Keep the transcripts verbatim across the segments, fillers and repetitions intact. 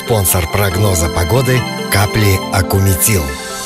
Спонсор прогноза погоды – капли Акуметил.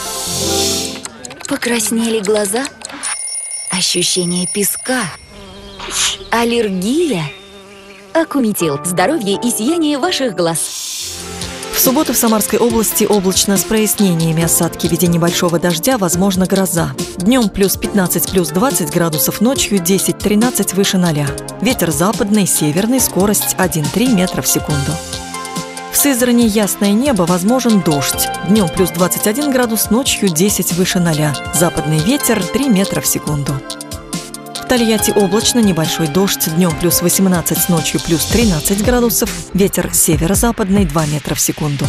Покраснели глаза? Ощущение песка? Аллергия? Акуметил. Здоровье и сияние ваших глаз. В субботу в Самарской области облачно с прояснениями, осадки в виде небольшого дождя, возможно гроза. Днем плюс пятнадцать, плюс двадцать градусов, ночью десять-тринадцать выше ноля. Ветер западный, северный, скорость один-три метра в секунду. В Сызрани ясное небо, возможен дождь. Днем плюс двадцать один градус, ночью десять выше ноля. Западный ветер три метра в секунду. В Тольятти облачно, небольшой дождь, днем плюс восемнадцать, ночью плюс тринадцать градусов, ветер северо-западный два метра в секунду.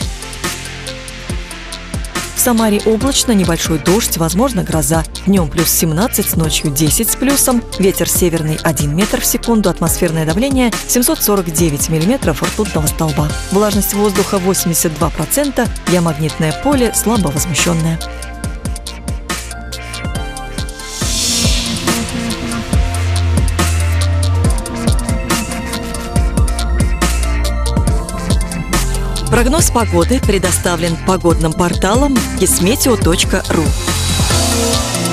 В Самаре облачно, небольшой дождь, возможно гроза, днем плюс семнадцать, ночью десять с плюсом, ветер северный один метр в секунду, атмосферное давление семьсот сорок девять миллиметров ртутного столба. Влажность воздуха восемьдесят два процента, геомагнитное поле слабо возмущенное. Прогноз погоды предоставлен погодным порталом кисметео точка ру.